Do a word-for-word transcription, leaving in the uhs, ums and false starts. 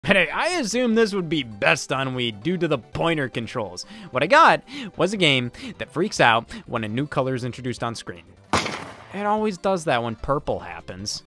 But I, I assumed this would be best on Wii due to the pointer controls. What I got was a game that freaks out when a new color is introduced on screen. It always does that when purple happens.